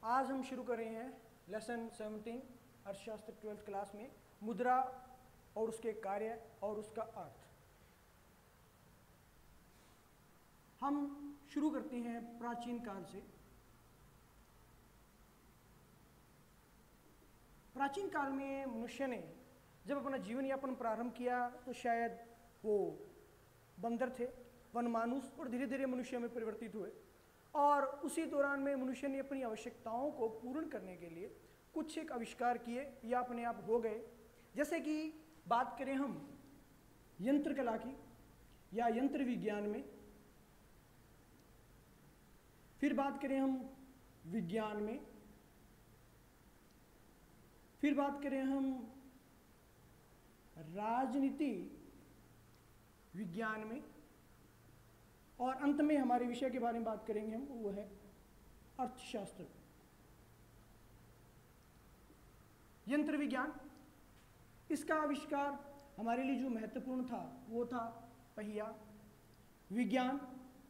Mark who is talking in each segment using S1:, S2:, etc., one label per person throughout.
S1: आज हम शुरू कर रहे हैं लेसन 17 अर्थशास्त्र 12th क्लास में मुद्रा और उसके कार्य और उसका अर्थ। हम शुरू करते हैं प्राचीन काल से। प्राचीन काल में मनुष्य ने जब अपना जीवन यापन प्रारंभ किया तो शायद वो बंदर थे, वनमानुष, और धीरे धीरे मनुष्य में परिवर्तित हुए। और उसी दौरान में मनुष्य ने अपनी आवश्यकताओं को पूर्ण करने के लिए कुछ एक आविष्कार किए या अपने आप हो गए। जैसे कि बात करें हम यंत्र कला की या यंत्र विज्ञान में, फिर बात करें हम विज्ञान में, फिर बात करें हम राजनीति विज्ञान में, और अंत में हमारे विषय के बारे में बात करेंगे हम, वो है अर्थशास्त्र। यंत्र विज्ञान, इसका आविष्कार हमारे लिए जो महत्वपूर्ण था वो था पहिया। विज्ञान,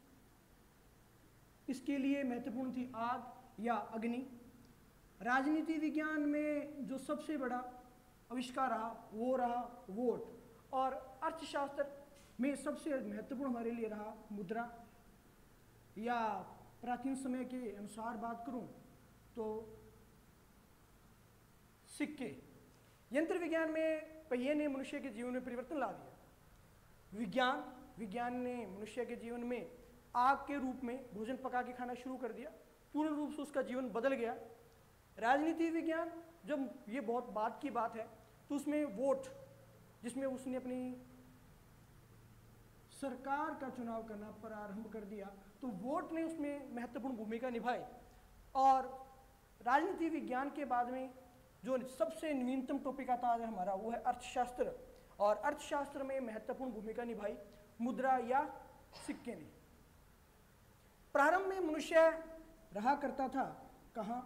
S1: इसके लिए महत्वपूर्ण थी आग या अग्नि। राजनीति विज्ञान में जो सबसे बड़ा आविष्कार रहा वो रहा वोट। और अर्थशास्त्र में सबसे महत्वपूर्ण हमारे लिए रहा मुद्रा, या प्राचीन समय के अनुसार बात करूं तो सिक्के। यंत्र विज्ञान में पहिए ने मनुष्य के जीवन में परिवर्तन ला दिया। विज्ञान ने मनुष्य के जीवन में आग के रूप में भोजन पका के खाना शुरू कर दिया, पूर्ण रूप से उसका जीवन बदल गया। राजनीति विज्ञान, जब ये बहुत बाद की बात है, तो उसमें वोट, जिसमें उसने अपनी सरकार का चुनाव करना प्रारंभ कर दिया, तो वोट ने उसमें महत्वपूर्ण भूमिका निभाई। और राजनीति विज्ञान के बाद में जो सबसे नवीनतम टॉपिक आता है हमारा, वो है अर्थशास्त्र। और अर्थशास्त्र में महत्वपूर्ण भूमिका निभाई मुद्रा या सिक्के ने। प्रारंभ में मनुष्य रहा करता था कहाँ?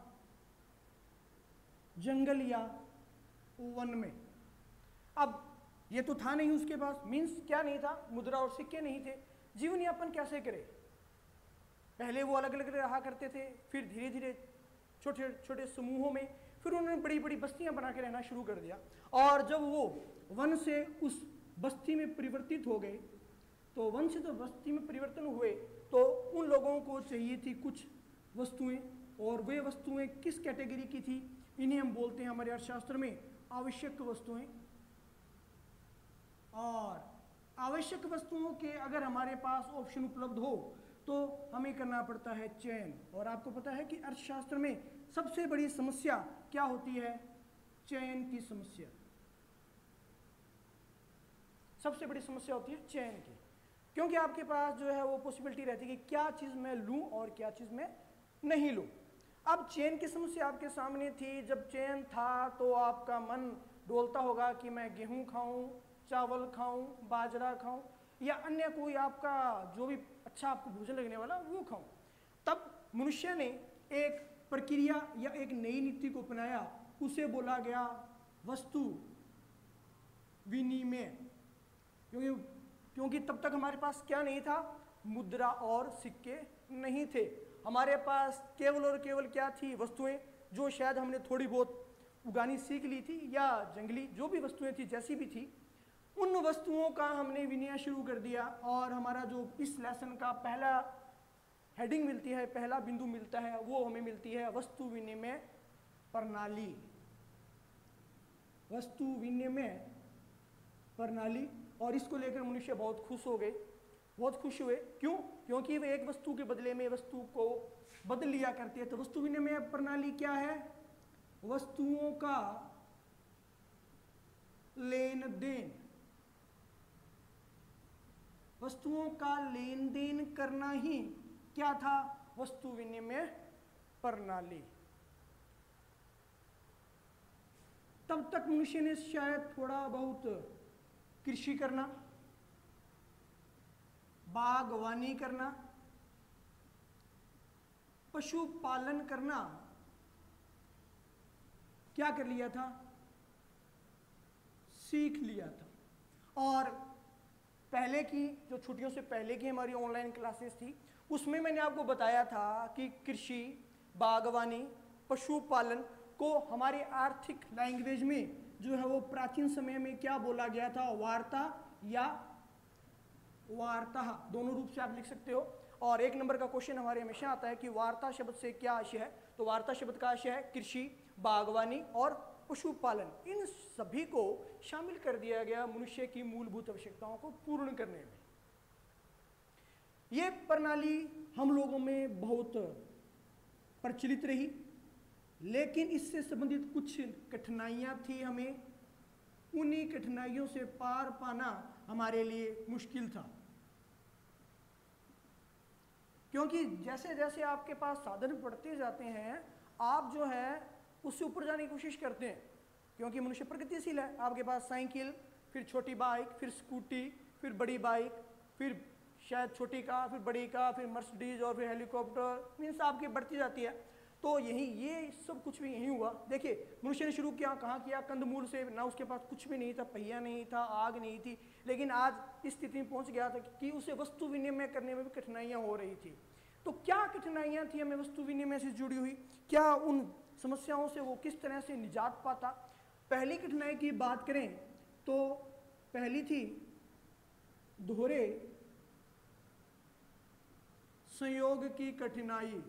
S1: जंगल या वन में। अब ये तो था नहीं उसके पास, मीन्स क्या नहीं था, मुद्रा और सिक्के नहीं थे, जीवन यापन कैसे करे? पहले वो अलग अलग रहा करते थे, फिर धीरे धीरे छोटे छोटे समूहों में, फिर उन्होंने बड़ी बड़ी बस्तियां बना के रहना शुरू कर दिया। और जब वो वन से उस बस्ती में परिवर्तित हो गए, तो वन से तो बस्ती में परिवर्तन हुए, तो उन लोगों को चाहिए थी कुछ वस्तुएं, और वे वस्तुएं किस कैटेगरी की थी? इन्हें हम बोलते हैं हमारे अर्थशास्त्र में आवश्यक वस्तुएं। और आवश्यक वस्तुओं के अगर हमारे पास ऑप्शन उपलब्ध हो तो हमें करना पड़ता है चयन। और आपको पता है कि अर्थशास्त्र में सबसे बड़ी समस्या क्या होती है? चयन की समस्या। सबसे बड़ी समस्या होती है चयन की, क्योंकि आपके पास जो है वो पॉसिबिलिटी रहती है कि क्या चीज़ मैं लूँ और क्या चीज़ मैं नहीं लूँ। अब चयन की समस्या आपके सामने थी। जब चयन था तो आपका मन डोलता होगा कि मैं गेहूँ खाऊं, चावल खाऊं, बाजरा खाऊं, या अन्य कोई आपका जो भी अच्छा आपको भोजन लगने वाला वो खाऊं। तब मनुष्य ने एक प्रक्रिया या एक नई नीति को अपनाया, उसे बोला गया वस्तु विनिमय। क्योंकि तब तक हमारे पास क्या नहीं था? मुद्रा और सिक्के नहीं थे। हमारे पास केवल और केवल क्या थी? वस्तुएं, जो शायद हमने थोड़ी बहुत उगानी सीख ली थी, या जंगली जो भी वस्तुएं थी, जैसी भी थी, उन वस्तुओं का हमने विनिमय शुरू कर दिया। और हमारा जो इस लेसन का पहला हेडिंग मिलती है, पहला बिंदु मिलता है, वो हमें मिलती है वस्तु विनिमय प्रणाली। वस्तु विनिमय प्रणाली। और इसको लेकर मनुष्य बहुत खुश हो गए, बहुत खुश हुए। क्यों? क्योंकि वे एक वस्तु के बदले में वस्तु को बदल लिया करते हैं। तो वस्तु विनिमय प्रणाली क्या है? वस्तुओं का लेन देन, वस्तुओं का लेन देन करना ही क्या था? वस्तु विनिमय प्रणाली। तब तक मनुष्य ने शायद थोड़ा बहुत कृषि करना, बागवानी करना, पशुपालन करना क्या कर लिया था? सीख लिया था। और पहले की जो छुट्टियों से पहले की हमारी ऑनलाइन क्लासेस थी, उसमें मैंने आपको बताया था कि कृषि, बागवानी, पशुपालन को हमारे आर्थिक लैंग्वेज में जो है वो प्राचीन समय में क्या बोला गया था, वार्ता या वार्ता, दोनों रूप से आप लिख सकते हो। और एक नंबर का क्वेश्चन हमारे हमेशा आता है कि वार्ता शब्द से क्या आशय है, तो वार्ता शब्द का आशय है कृषि, बागवानी और पशुपालन। इन सभी को शामिल कर दिया गया मनुष्य की मूलभूत आवश्यकताओं को पूर्ण करने में। यह प्रणाली हम लोगों में बहुत प्रचलित रही, लेकिन इससे संबंधित कुछ कठिनाइयां थी। हमें उन्हीं कठिनाइयों से पार पाना हमारे लिए मुश्किल था, क्योंकि जैसे जैसे आपके पास साधन बढ़ते जाते हैं आप जो है उससे ऊपर जाने की कोशिश करते हैं, क्योंकि मनुष्य प्रगतिशील है। आपके पास साइकिल, फिर छोटी बाइक, फिर स्कूटी, फिर बड़ी बाइक, फिर शायद छोटी कार, फिर बड़ी कार, फिर मर्सिडीज और फिर हेलीकॉप्टर, मीन्स आपकी बढ़ती जाती है। तो यही ये सब कुछ भी यही हुआ। देखिए मनुष्य ने शुरू किया कहाँ किया, कंदमूल से, ना उसके पास कुछ भी नहीं था, पहिया नहीं था, आग नहीं थी, लेकिन आज इस स्थिति में पहुंच गया था कि उसे वस्तु विनिमय करने में भी कठिनाइयाँ हो रही थी। तो क्या कठिनाइयाँ थी हमें वस्तु विनिमय से जुड़ी हुई, क्या उन समस्याओं से वो किस तरह से निजात पाता। पहली कठिनाई की बात करें तो पहली थी दोहरे संयोग की कठिनाई।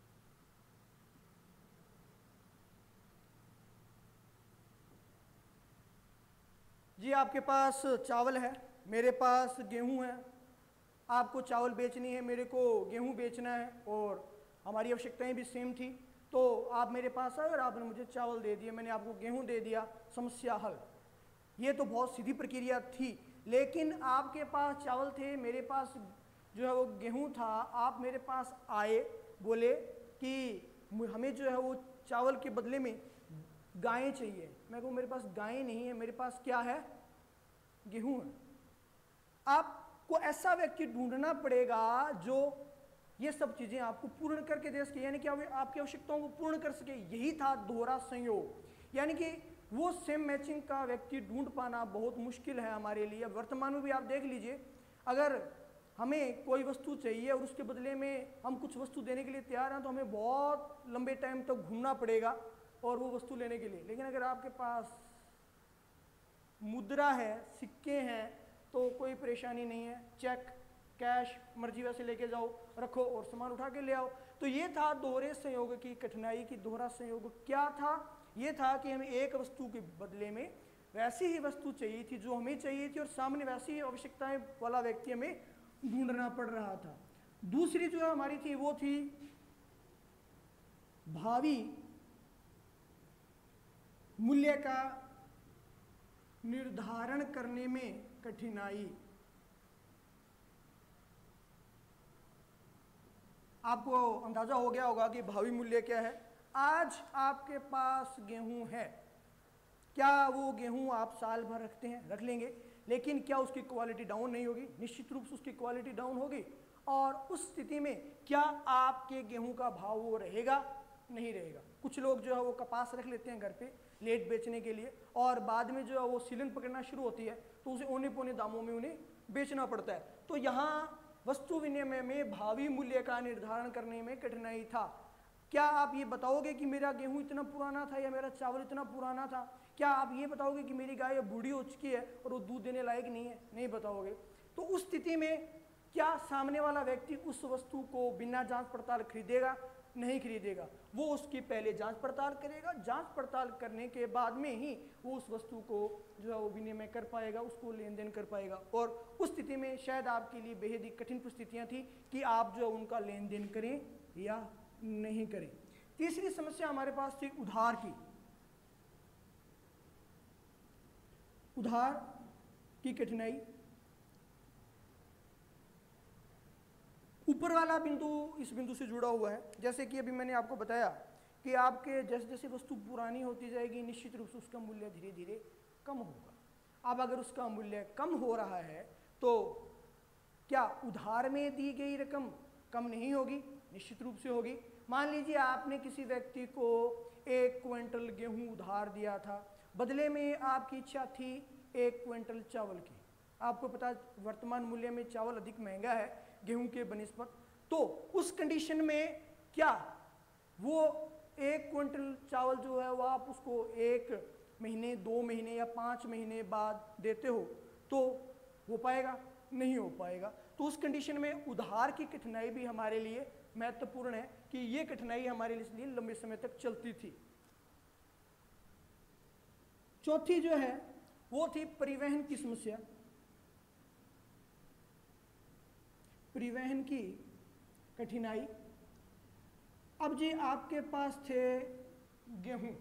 S1: जी आपके पास चावल है, मेरे पास गेहूं है, आपको चावल बेचनी है, मेरे को गेहूं बेचना है, और हमारी आवश्यकताएं भी सेम थी। तो आप मेरे पास आए और आपने मुझे चावल दे दिया, मैंने आपको गेहूं दे दिया, समस्या हल। ये तो बहुत सीधी प्रक्रिया थी, लेकिन आपके पास चावल थे, मेरे पास जो है वो गेहूं था। आप मेरे पास आए, बोले कि हमें जो है वो चावल के बदले में गायें चाहिए। मैं कहूँ मेरे पास गायें नहीं है, मेरे पास क्या है, गेहूं है। आपको ऐसा व्यक्ति ढूंढना पड़ेगा जो ये सब चीजें आपको पूर्ण करके दे सके, यानी कि आपकी आवश्यकताओं को पूर्ण कर सके। यही था दोहरा संयोग, यानी कि वो सेम मैचिंग का व्यक्ति ढूंढ पाना बहुत मुश्किल है हमारे लिए। वर्तमान में भी आप देख लीजिए, अगर हमें कोई वस्तु चाहिए और उसके बदले में हम कुछ वस्तु देने के लिए तैयार हैं, तो हमें बहुत लंबे टाइम तक घूमना पड़ेगा और वो वस्तु लेने के लिए। लेकिन अगर आपके पास मुद्रा है, सिक्के हैं, तो कोई परेशानी नहीं है, चेक, कैश, मर्जी वैसे लेके जाओ, रखो और सामान उठा के ले आओ। तो ये था दोहरे संयोग की कठिनाई की। दोहरा संयोग क्या था, ये था कि हमें एक वस्तु के बदले में वैसी ही वस्तु चाहिए थी जो हमें चाहिए थी, और सामने वैसी ही आवश्यकताएं वाला व्यक्ति हमें ढूंढना पड़ रहा था। दूसरी जो हमारी थी वो थी भावी मूल्य का निर्धारण करने में कठिनाई। आपको अंदाजा हो गया होगा कि भावी मूल्य क्या है। आज आपके पास गेहूं है, क्या वो गेहूं आप साल भर रखते हैं, रख लेंगे, लेकिन क्या उसकी क्वालिटी डाउन नहीं होगी? निश्चित रूप से उसकी क्वालिटी डाउन होगी। और उस स्थिति में क्या आपके गेहूं का भाव वो रहेगा? नहीं रहेगा। कुछ लोग जो है वो कपास रख लेते हैं घर पे लेट बेचने के लिए, और बाद में जो है वो सीलन पकड़ना शुरू होती है तो उसे औने पौने दामों में उन्हें बेचना पड़ता है। तो यहाँ वस्तु विनिमय में भावी मूल्य का निर्धारण करने में कठिनाई था। क्या आप ये बताओगे कि मेरा गेहूं इतना पुराना था या मेरा चावल इतना पुराना था? क्या आप ये बताओगे कि मेरी गाय बूढ़ी हो चुकी है और वो दूध देने लायक नहीं है? नहीं बताओगे। तो उस स्थिति में क्या सामने वाला व्यक्ति उस वस्तु को बिना जांच पड़ताल खरीदेगा? नहीं खरीदेगा। वो उसकी पहले जांच पड़ताल करेगा, जांच पड़ताल करने के बाद में ही वो उस वस्तु को जो है वो विनिमय कर पाएगा, उसको लेन देन कर पाएगा। और उस स्थिति में शायद आपके लिए बेहद ही कठिन परिस्थितियां थी कि आप जो उनका लेन देन करें या नहीं करें। तीसरी समस्या हमारे पास थी उधार की। उधार की कठिनाई। ऊपर वाला बिंदु इस बिंदु से जुड़ा हुआ है। जैसे कि अभी मैंने आपको बताया कि आपके जैसे जैसे वस्तु पुरानी होती जाएगी, निश्चित रूप से उसका मूल्य धीरे धीरे कम होगा। अब अगर उसका मूल्य कम हो रहा है तो क्या उधार में दी गई रकम कम नहीं होगी? निश्चित रूप से होगी। मान लीजिए आपने किसी व्यक्ति को 1 क्विंटल गेहूं उधार दिया था, बदले में आपकी इच्छा थी 1 क्विंटल चावल की। आपको पता वर्तमान मूल्य में चावल अधिक महंगा है गेहूं के बनिस्बत। तो उस कंडीशन में क्या वो 1 क्विंटल चावल जो है वो आप उसको 1 महीने, 2 महीने या 5 महीने बाद देते हो तो हो पाएगा? नहीं हो पाएगा। तो उस कंडीशन में उधार की कठिनाई भी हमारे लिए महत्वपूर्ण है कि ये कठिनाई हमारे लिए लंबे समय तक चलती थी। चौथी जो है वो थी परिवहन की समस्या। परिवहन की कठिनाई। अब जी आपके पास थे गेहूं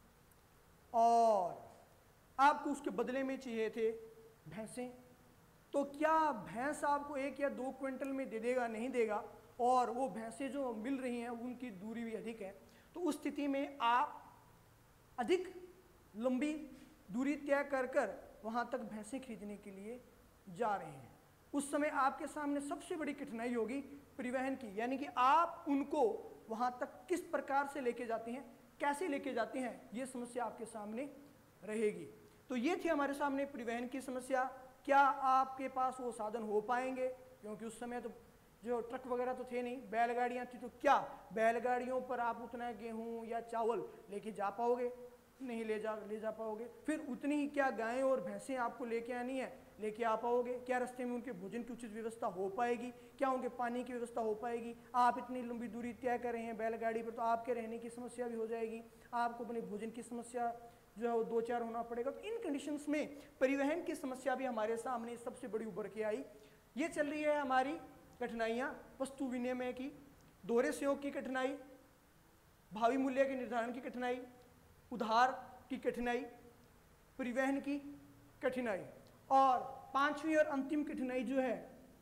S1: और आपको उसके बदले में चाहिए थे भैंसें, तो क्या भैंस आपको 1 या 2 क्विंटल में दे देगा? नहीं देगा। और वो भैंसें जो मिल रही हैं उनकी दूरी भी अधिक है। तो उस स्थिति में आप अधिक लंबी दूरी तय कर कर वहाँ तक भैंसें खरीदने के लिए जा रहे हैं। उस समय आपके सामने सबसे बड़ी कठिनाई होगी परिवहन की, यानी कि आप उनको वहाँ तक किस प्रकार से लेके जाते हैं, कैसे लेके जाते हैं, ये समस्या आपके सामने रहेगी। तो ये थी हमारे सामने परिवहन की समस्या। क्या आपके पास वो साधन हो पाएंगे? क्योंकि उस समय तो जो ट्रक वगैरह तो थे नहीं, बैलगाड़ियाँ थी, तो क्या बैलगाड़ियों पर आप उतना गेहूँ या चावल लेके जा पाओगे? नहीं ले जा पाओगे। फिर उतनी ही क्या गायें और भैंसें आपको लेके आनी है, लेके आ पाओगे? क्या रास्ते में उनके भोजन की उचित व्यवस्था हो पाएगी? क्या उनके पानी की व्यवस्था हो पाएगी? आप इतनी लंबी दूरी तय कर रहे हैं बैलगाड़ी पर, तो आपके रहने की समस्या भी हो जाएगी, आपको अपने भोजन की समस्या जो है वो 2-4 होना पड़ेगा। तो इन कंडीशंस में परिवहन की समस्या भी हमारे सामने सबसे बड़ी उभर के आई। ये चल रही है हमारी कठिनाइयाँ वस्तु विनिमय की, दोहरे सहयोग की कठिनाई, भावी मूल्य के निर्धारण की कठिनाई, उधार की कठिनाई, परिवहन की कठिनाई, और 5वीं और अंतिम कठिनाई जो है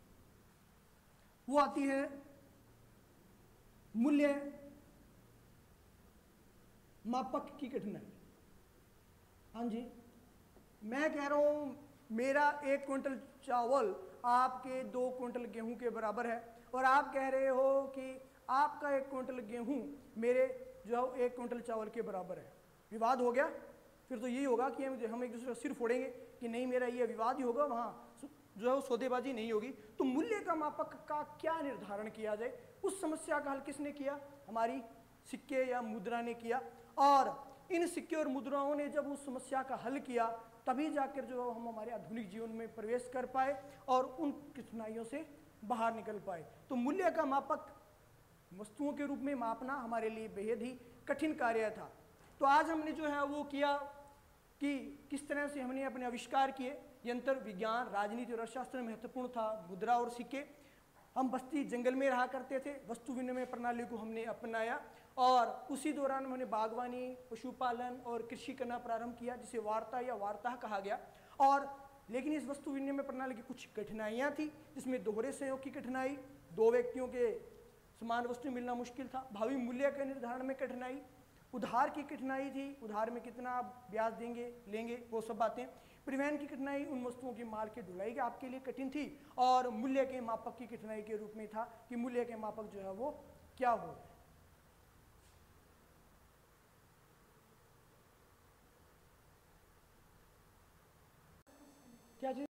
S1: वो आती है मूल्य मापक की कठिनाई। हाँ जी, मैं कह रहा हूं मेरा 1 क्विंटल चावल आपके 2 क्विंटल गेहूं के बराबर है, और आप कह रहे हो कि आपका 1 क्विंटल गेहूं मेरे जो है 1 क्विंटल चावल के बराबर है। विवाद हो गया। फिर तो यही होगा कि हम एक दूसरे का सिर फोड़ेंगे कि नहीं मेरा ये विवाद ही होगा, वहाँ जो है सौदेबाजी नहीं होगी। तो मूल्य का मापक का क्या निर्धारण किया जाए, उस समस्या का हल किसने किया? हमारी सिक्के या मुद्रा ने किया। और इन सिक्के और मुद्राओं ने जब उस समस्या का हल किया तभी जाकर जो हम हमारे आधुनिक जीवन में प्रवेश कर पाए और उन कठिनाइयों से बाहर निकल पाए। तो मूल्य का मापक वस्तुओं के रूप में मापना हमारे लिए बेहद ही कठिन कार्य था। तो आज हमने जो है वो किया कि किस तरह से हमने अपने आविष्कार किए। यंत्र, विज्ञान, राजनीति और अर्थशास्त्र में महत्वपूर्ण था मुद्रा और सिक्के। हम बस्ती जंगल में रहा करते थे, वस्तु विनिमय प्रणाली को हमने अपनाया, और उसी दौरान हमने बागवानी, पशुपालन और कृषि करना प्रारंभ किया, जिसे वार्ता या वार्ता कहा गया। और लेकिन इस वस्तु विनिमय प्रणाली की कुछ कठिनाइयाँ थी, जिसमें दोहरे सहयोग की कठिनाई, 2 व्यक्तियों के समान वस्तु मिलना मुश्किल था, भावी मूल्य के निर्धारण में कठिनाई, उधार की कठिनाई थी, उधार में कितना आप ब्याज देंगे लेंगे वो सब बातें, परिवहन की कठिनाई, उन वस्तुओं की माल की ढुलाई आपके लिए कठिन थी, और मूल्य के मापक की कठिनाई के रूप में था कि मूल्य के मापक जो है वो क्या हो। क्या चीज